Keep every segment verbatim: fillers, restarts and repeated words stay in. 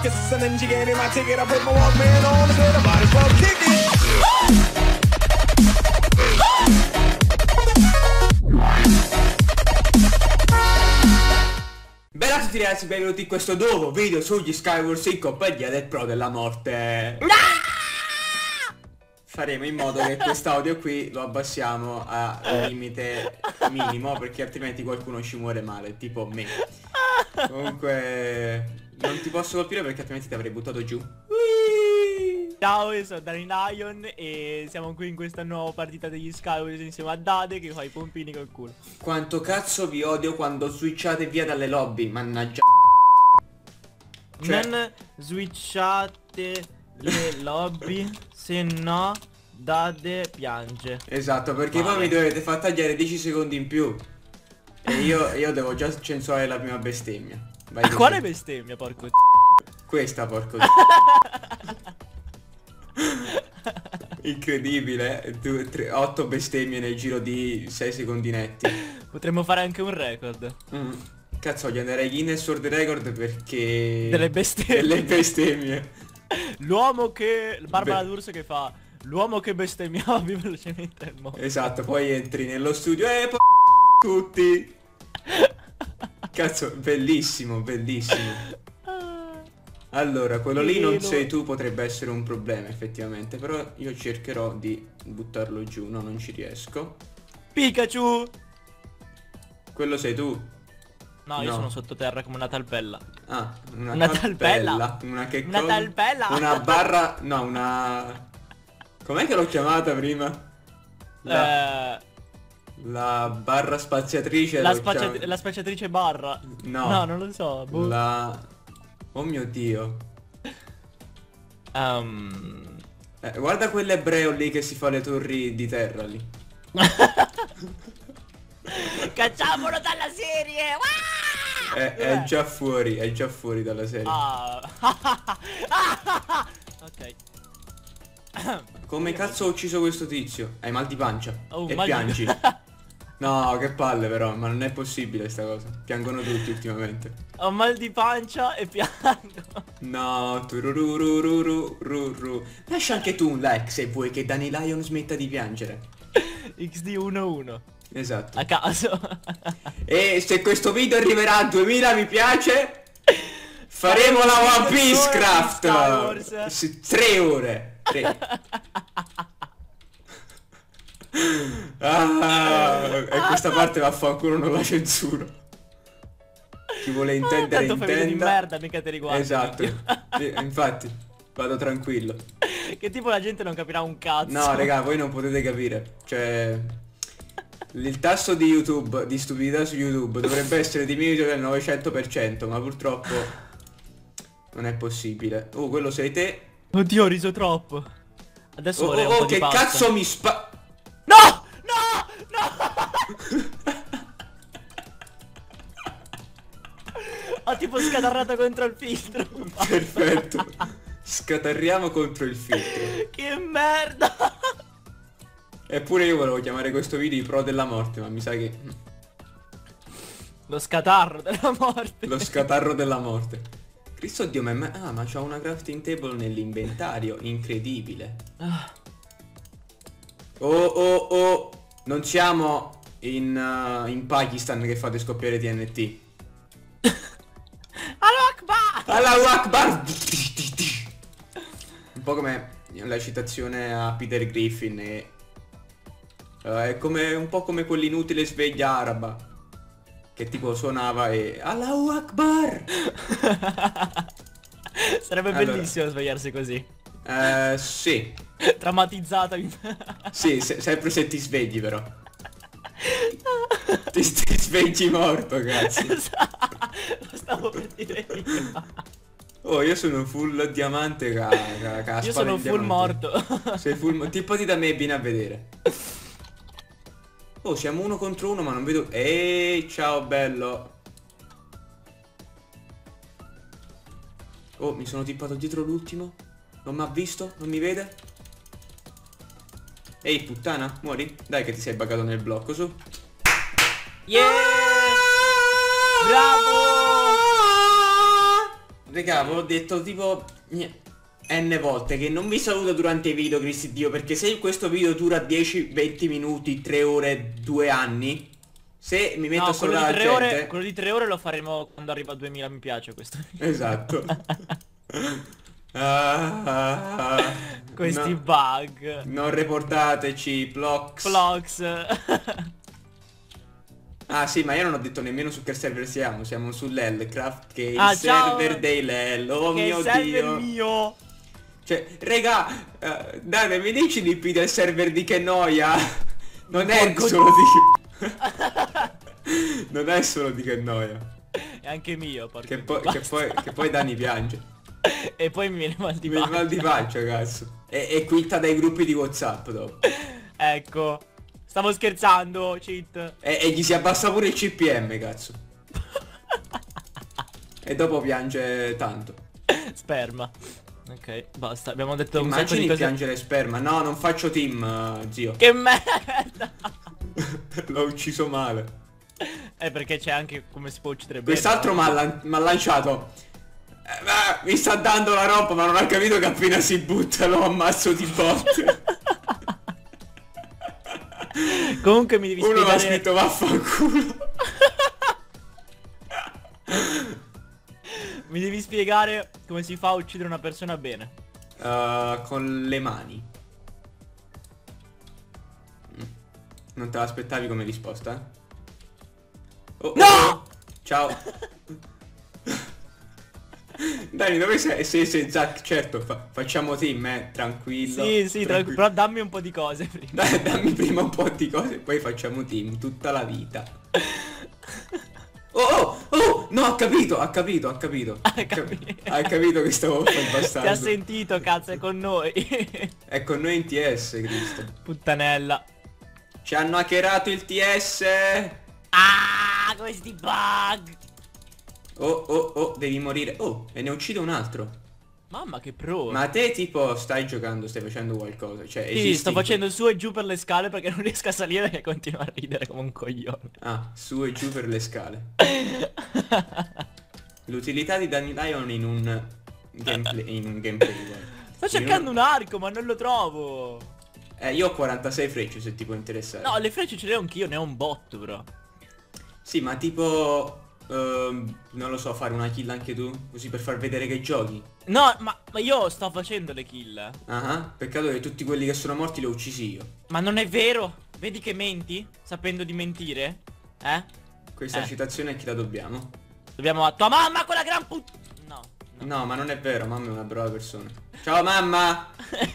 kissing and jigging. I take it, I put my Walkman on, and the body well kick it. Bella a tutti ragazzi, benvenuti in questo nuovo video sugli Skywars in compagnia del Pro della Morte. Faremo in modo che quest'audio qui lo abbassiamo a limite minimo, perché altrimenti qualcuno ci muore male, tipo me. Comunque non ti posso colpire perché altrimenti ti avrei buttato giù. Ciao, io sono Danny Lion e siamo qui in questa nuova partita degli Skywars insieme a Dade che fa i pompini col culo. Quanto cazzo vi odio quando switchate via dalle lobby, mannaggia. Cioè... Non switchate le lobby, se no Dade piange. Esatto, perché Vale. poi mi dovete far tagliare dieci secondi in più. E io, io devo già censurare la prima bestemmia. Vai così. Quale bestemmia, porco? Questa, porco. Incredibile, due, tre, otto bestemmie nel giro di sei secondi netti. Potremmo fare anche un record. Mm. Cazzo, gli andrei Guinness World Record perché... Delle bestemmie. Delle bestemmie. L'uomo che... Barbara Beh. D'Urso che fa l'uomo che bestemmiava più velocemente al mondo. Esatto, poi entri nello studio e po' tutti. Cazzo, bellissimo, bellissimo. Allora, quello lì non sei tu, potrebbe essere un problema effettivamente, però io cercherò di buttarlo giù, no, non ci riesco. Pikachu! Quello sei tu. No, io No. sono sottoterra come una talpella. Ah, una, Una talpella. talpella. Una che Una cosa? talpella. Una barra, no, una... Com'è che l'ho chiamata prima? La, Eh, la barra spaziatrice. la, l'ho spaziat- chiam- la spaziatrice barra. No. No, non lo so. boh. La... Oh mio Dio. Um... Eh, guarda quell'ebreo lì che si fa le torri di terra lì. Cacciamolo dalla serie! Ah! È, è già fuori, è già fuori dalla serie. Ah. Ok. Come cazzo ho ucciso questo tizio? Hai mal di pancia. Oh, e mal di- piangi. No, che palle però, ma non è possibile sta cosa. Piangono tutti ultimamente. Ho mal di pancia e piango. No, turururururururu. Lascia anche tu un like se vuoi che Danny Lion smetta di piangere. X D uno uno. Esatto. A caso. E se questo video arriverà a duemila mi piace, faremo la One Piece Craft. Sì, tre ore. Tre. Ah, e questa parte vaffanculo non la censuro. Chi vuole intendere Tanto fai video di intenda. merda, mica ti riguarda. Esatto. Eh, Infatti, vado tranquillo. Che tipo la gente non capirà un cazzo. No, raga, voi non potete capire. Cioè, il tasso di YouTube, di stupidità su YouTube dovrebbe essere diminuito del novecento per cento, ma purtroppo non è possibile. Oh, quello sei te. Oddio, ho riso troppo. Adesso Oh, vorrei oh, un po' oh, di che pasta. cazzo mi spa... No! No! No! Ho tipo scatarrato contro il filtro. Perfetto. Scatarriamo contro il filtro. Che merda! Eppure io volevo chiamare questo video i Pro della Morte, ma mi sa che... Lo scatarro della morte. Lo scatarro della morte. Cristo Dio, ma... ma- Ah, ma c'ho una crafting table nell'inventario. Incredibile. Ah. Oh, oh, oh. Non siamo in, uh, in Pakistan che fate scoppiare T N T. Allahu Akbar! Allahu Akbar! Un po' come la citazione a Peter Griffin e... uh, è come un po' come quell'inutile sveglia araba che tipo suonava e... Allahu Akbar! Sarebbe Allora. bellissimo svegliarsi così. Eh, sì. Traumatizzato. Sì, se- sempre se ti svegli però. Ti, ti svegli morto, cazzo. Lo stavo per dire io. Oh, io sono full diamante, ca, ca, ca Io spada sono di full diamante. morto. Sei full mo- Tipo di da me, vieni a vedere. Oh, siamo uno contro uno, ma non vedo... Ehi, ciao bello. Oh, mi sono tippato dietro l'ultimo. Non mi ha visto? Non mi vede? Ehi, puttana, muori? Dai che ti sei buggato nel blocco, su. Yeah! Bravo! Raga, avevo detto tipo N volte che non mi saluto durante i video, Cristi Dio, perché se questo video dura dieci venti minuti, tre ore, due anni, se mi metto No, a quello salutare di la tre ore, gente... quello di tre ore lo faremo quando arriva a duemila mi piace questo. Esatto. Ah, ah, ah. Questi No, bug. non reportateci, Plox. Vlogs. Ah sì, ma io non ho detto nemmeno su che server siamo, siamo sull'Hellcraft, che è il Ah, ciao. server dei Lel. Oh Che mio server Dio. mio. Cioè, raga, uh, Dane, mi dici l'I P del server di Che Noia? Non è Porco solo di... Non è solo di Che Noia. E anche mio, porco Che, Dio, poi, che, basta. poi, che poi Dani piange. E poi mi viene mal di Mi viene pancia. mal di pancia, cazzo. E, e quitta dai gruppi di WhatsApp dopo. Ecco. Stavo scherzando, cheat. E, e gli si abbassa pure il C P M, cazzo. E dopo piange tanto. Sperma. Ok, basta. Abbiamo detto un sacco Immagini di cose. piangere sperma. No, non faccio team, uh, zio. Che merda. L'ho ucciso male. Eh, perché c'è anche come si può uccidere bene. Quest'altro mi ha lanciato. Eh, beh, mi sta dando la roba, ma non ha capito che appena si butta lo ammazzo di botte. Comunque mi devi Uno mi ha spiegare. scritto vaffanculo. Mi devi spiegare come si fa a uccidere una persona bene. Uh, con le mani. Mm. Non te l'aspettavi come risposta, eh? Oh, No! oh, oh. Ciao. Dani, dove sei? Sì, sì, Zac, certo, fa facciamo team, eh, tranquillo. Sì, sì, tranquillo. però dammi un po' di cose prima. Dai, dammi prima un po' di cose e poi facciamo team tutta la vita. Oh, oh, oh, no, ha capito, ha capito, ha capito. Ha capito. Ha capito che stavo Ti ha bastardo. sentito, cazzo, è con noi. È con noi in T S, Cristo. Puttanella. Ci hanno hackerato il T S. Ah, questi bug. Oh, oh, oh, devi morire. Oh, e ne uccido un altro. Mamma che pro. Ma te tipo stai giocando, stai facendo qualcosa? Cioè, Sì, esisti sto in- facendo su e giù per le scale perché non riesco a salire e continuo a ridere come un coglione. Ah, su e giù per le scale. L'utilità di Danny Lion in un gameplay, in un gameplay. guarda. Sto cercando un arco ma non lo trovo. Eh, io ho quarantasei frecce se ti può interessare. No, le frecce ce le ho anch'io, ne ho un botto però. Sì, ma tipo... ehm, non lo so, fare una kill anche tu? Così per far vedere che giochi. No, ma, ma io sto facendo le kill. Ah, ah, peccato che tutti quelli che sono morti li ho uccisi io. Ma non è vero? Vedi che menti? Sapendo di mentire? Eh? Questa Eh. citazione a chi la dobbiamo? Dobbiamo a tua mamma quella gran put... No. No, ma non è vero, mamma è una brava persona. Ciao mamma!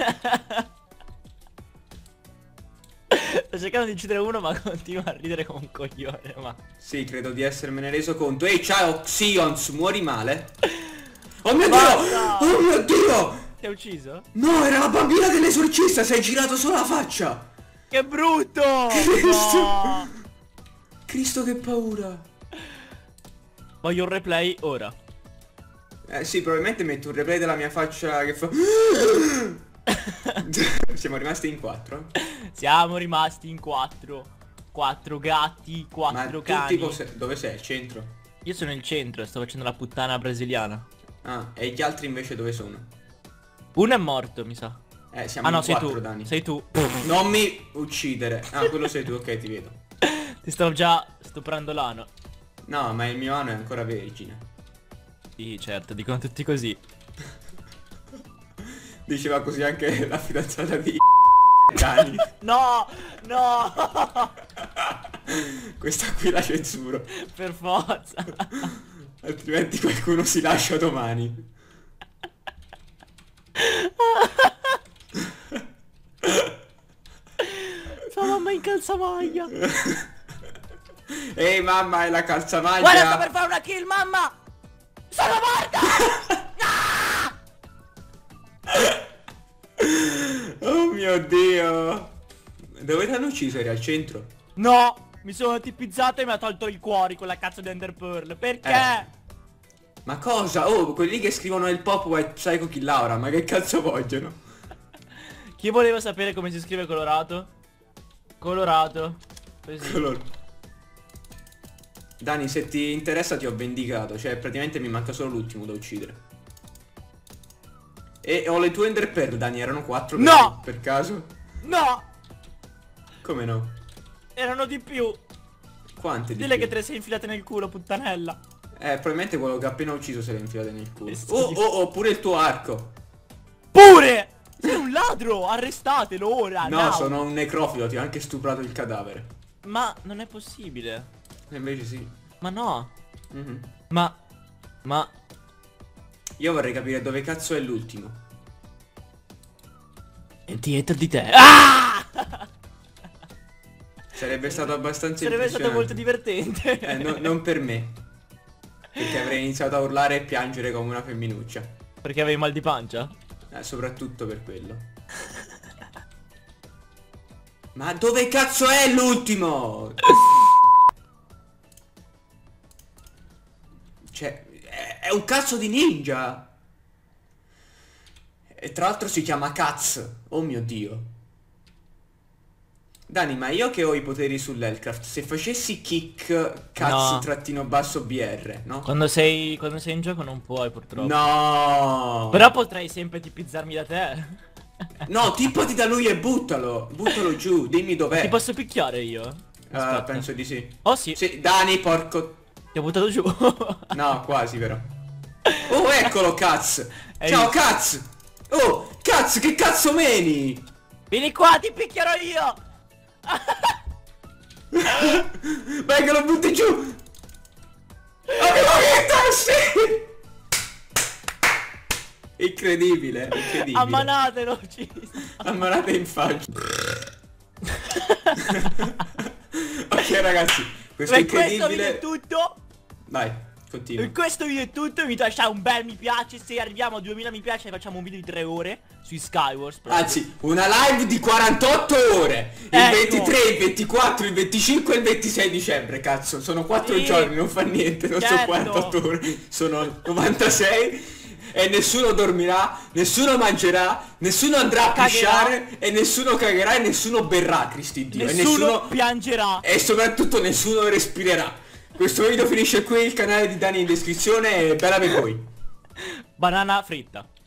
Sto cercando di uccidere uno ma continuo a ridere come un coglione, ma... Sì, credo di essermene reso conto. Ehi, ciao Xions, muori male? Oh mio Basta! Dio! Oh mio Dio! Ti ha ucciso? No, era la bambina dell'esorcista, sei girato solo la faccia! Che brutto! Cristo! No! Cristo, che paura! Voglio un replay ora. Eh sì, probabilmente metto un replay della mia faccia che fa... Siamo rimasti in quattro. Siamo rimasti in quattro. Quattro gatti, Ma quattro tu cani. tipo se- dove sei? Al centro? Io sono nel centro e sto facendo la puttana brasiliana. Ah, e gli altri invece dove sono? Uno è morto, mi sa. Eh, siamo Ah no, in sei quattro, tu. Dani. Sei tu. Non mi uccidere. Ah, quello sei tu, ok, ti vedo. Ti sto già stuprando l'ano. No, ma il mio anno è ancora vergine. Sì, certo, dicono tutti così. Diceva così anche la fidanzata di Dani. No, no. Questa qui la censuro. Per forza. Altrimenti qualcuno si lascia domani. Sua mamma in calzamaglia. Ehi mamma, è la calzamaglia. Guarda, sto per fare una kill, mamma. Sono morta. Oh mio Dio. Dove ti hanno ucciso? Eri al centro? No, mi sono tipizzata e mi ha tolto il cuore con la cazzo di Ender Pearl. Perché? Eh. Ma cosa? Oh, quelli che scrivono il pop white psycho kill Laura, ma che cazzo vogliono? Chi voleva sapere come si scrive colorato? Colorato. Così. Color. Dani, se ti interessa ti ho vendicato. Cioè, praticamente mi manca solo l'ultimo da uccidere. E ho le tue Ender Pearl, Dani, erano quattro per, No! per caso? No! Come no? Erano di più. Quante di Dile più? che te le sei infilate nel culo, puttanella. Eh, probabilmente quello che ho appena ucciso se l'ha infilate nel culo. Che Oh, schifo. oh, oh, pure il tuo arco. Pure! Sei un ladro! Arrestatelo ora! No, now. sono un necrofilo, ti ho anche stuprato il cadavere. Ma non è possibile. E invece sì. Ma no. Mhm. Ma... Ma... Io vorrei capire dove cazzo è l'ultimo. È dietro di te. Ah! Sarebbe stato abbastanza Sarebbe stato molto impressionante. divertente. Eh, no- non per me. Perché avrei iniziato a urlare e piangere come una femminuccia. Perché avevi mal di pancia? Eh, soprattutto per quello. Ma dove cazzo è l'ultimo? Cioè, è, è un cazzo di ninja. E tra l'altro si chiama Katz. Oh mio dio. Dani, ma io che ho i poteri sull'Elcraft, se facessi kick Katz No. trattino basso B R, no? Quando sei... Quando sei in gioco non puoi purtroppo. No! Però potrei sempre tipizzarmi da te. No, tippati da lui e buttalo. Buttalo giù, dimmi dov'è. Ti posso picchiare io? Ah, Aspetta. penso di sì. Oh sì, Sì, Dani, porco. ti ho buttato giù. No, quasi però. Oh, eccolo, Katz. Hai Ciao, visto? Katz. Oh, Katz, che cazzo meni? Vieni qua, ti picchierò io. Vai che lo butti giù. Avevo vinto, sì. Incredibile, incredibile. Ammanatelo, ci Ammanate in faccia. Ok ragazzi, questo Per questo video incredibile. è tutto. Vai, continua. Per questo video è tutto. Vi lasciate un bel mi piace. Se arriviamo a duemila mi piace facciamo un video di tre ore sui Skywars proprio. Anzi, una live di quarantotto ore. Il Ecco. ventitré, il ventiquattro, il venticinque e il ventisei dicembre. Cazzo, sono quattro Sì. giorni, non fa niente. Non so Certo. quarantotto ore. Sono novantasei. E nessuno dormirà, nessuno mangerà, nessuno andrà a Cagherà. pisciare e nessuno cagherà e nessuno berrà, Cristi Dio. Nessuno, E nessuno piangerà. E soprattutto nessuno respirerà. Questo video finisce qui, il canale di Dani in descrizione e bella per voi. Banana fritta.